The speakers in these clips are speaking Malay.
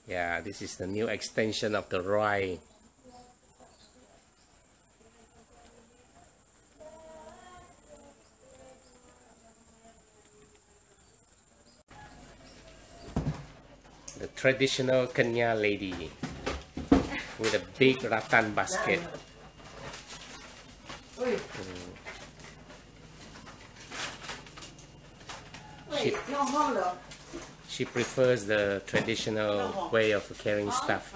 Yeah, this is the new extension of the Roy. The traditional Kenyah lady with a big rattan basket. She prefers the traditional way of carrying stuff.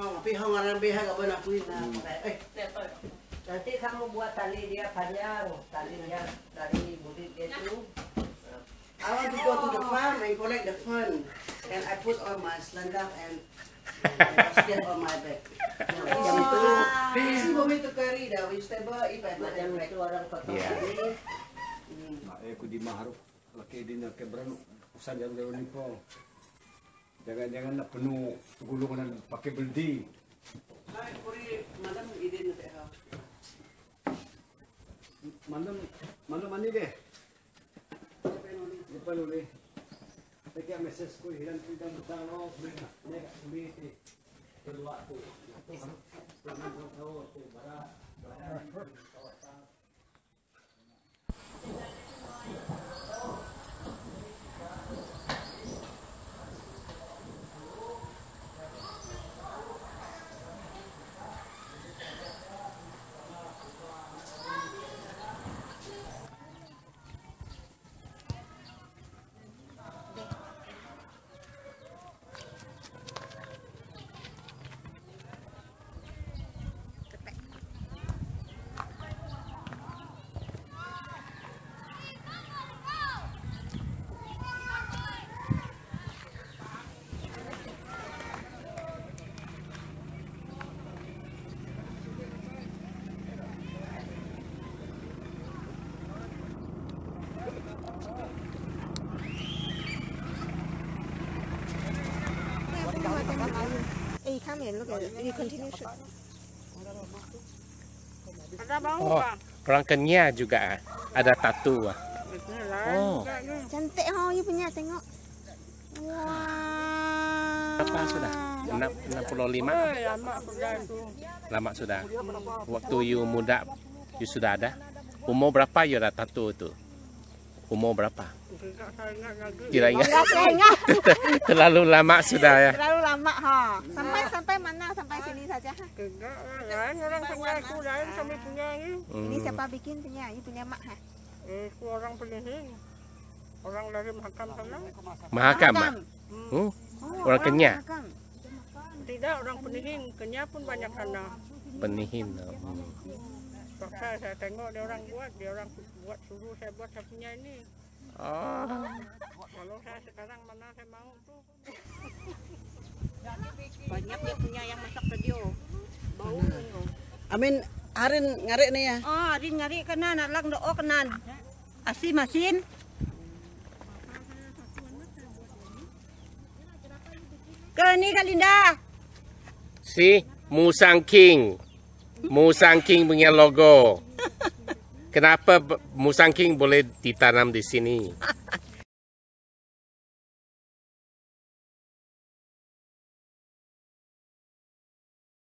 Nanti kamu buat tali dia panjang, talinya dari burit dia tu. I want to go to the farm and collect the fern, and I put on my selendang and basket on my back. Easy for me to carry the vegetable if I put them back. Yeah. Aku di maharap laki din na kebran usan yang gawin ni po. Jangan nak penuh gulungan pakai beldi. Ay, puri madam idin na tayo. Madam mani deh. Lupa uli. Tapi message ko hilang tidak bertano. Nek uli kedua tu. Hey, come here, look at it. You continue shoot. Oh, orang Kenyah juga ada tattoo. Oh. Cantik you punya, tengok. Wah. Berapa sudah? 65? Lama sudah. Waktu you muda, you sudah ada? Umur berapa you ada tattoo itu? Umur berapa? Tidak ingat. Terlalu lama sudah ya. Terlalu lama ha. Sampai mana? Sampai sini saja ha. Orang punya aku lain sampai punya ni. Ini siapa bikin punya? You punya mak ha? Orang penihin. Orang dari Mahakam sana. Mahakam. Orang Kenyah. Tidak, orang penihin. Kenyah pun banyak sana. Penihin. Saya tengok dia orang buat suruh saya buat saya punya ini. Oh. Kalau saya sekarang mana saya mau tu. Banyak dia punya yang masak radio. Bau. Amin, harin ngarik ni ya. Oh, harin ngarik kanan, nak doa kanan. Asi masin. Ke ni Kak Linda. Si Musang King. Musang King punya logo. Kenapa Musang King boleh ditanam di sini?